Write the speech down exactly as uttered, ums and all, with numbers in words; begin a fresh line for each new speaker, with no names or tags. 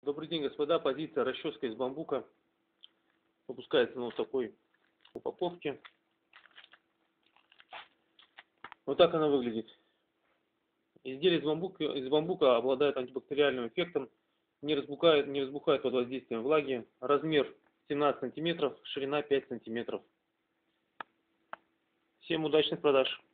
Добрый день, господа. Позиция расческа из бамбука. Выпускается на вот такой упаковке. Вот так она выглядит. Изделие из бамбука, из бамбука обладает антибактериальным эффектом, не разбухает, не разбухает под воздействием влаги. Размер семнадцать сантиметров, ширина пять сантиметров. Всем удачных продаж!